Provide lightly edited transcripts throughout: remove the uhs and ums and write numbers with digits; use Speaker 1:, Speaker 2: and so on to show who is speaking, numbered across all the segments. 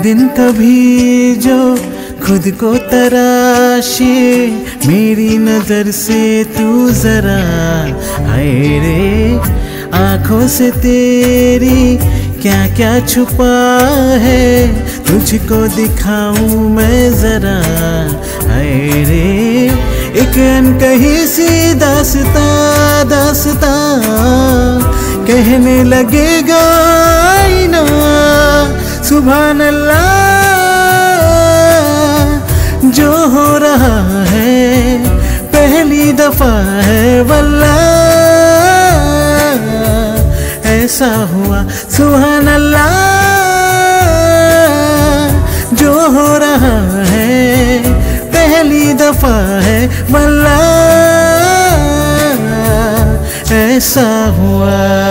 Speaker 1: दिन कभी जो खुद को तराशे, मेरी नजर से तू जरा हाय रे, आंखों से तेरी क्या क्या छुपा है, तुझको दिखाऊं मैं जरा हाय रे। एक अनकही सी दास्तां दास्तां कहने लगेगा आईना, सुभान अल्लाह जो हो रहा है पहली दफा है वल्लाह, ऐसा हुआ सुभान अल्लाह जो हो रहा है पहली दफा है वल्लाह, ऐसा हुआ।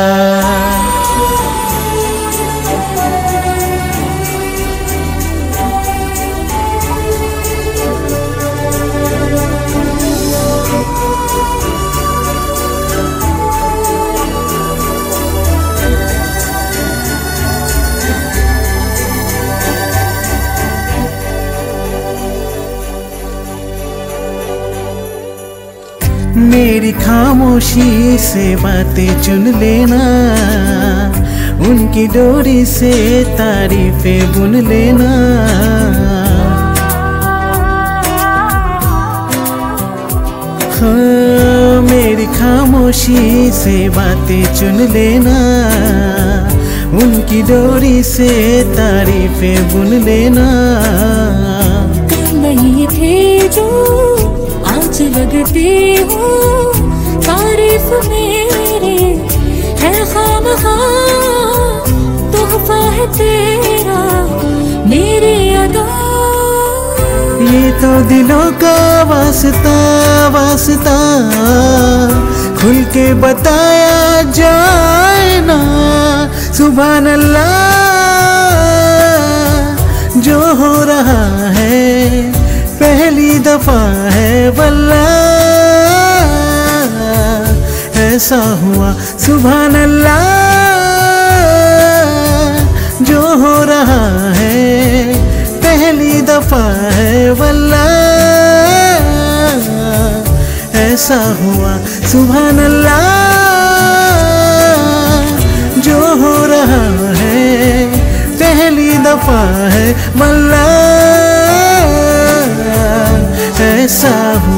Speaker 1: मेरी खामोशी से बातें चुन लेना, उनकी डोरी से तारीफें बुन लेना। हाँ, मेरी खामोशी से बातें चुन लेना, उनकी डोरी से तारीफें बुन लेना।
Speaker 2: नहीं थे जो आज लगती हो तारीफ मेरी है खामखा, तोहफा है तेरा मेरी अदा।
Speaker 1: ये तो दिलों का वास्ता वास्ता खुल के बताया जाए ना, सुभान अल्लाह जो हो रहा है पहली दफा है वल्लाह, ऐसा हुआ सुभान अल्लाह जो हो रहा है पहली दफा है वल्लाह, ऐसा हुआ सुभान अल्लाह जो हो रहा है पहली दफा है वल्लाह, ऐसा हुआ।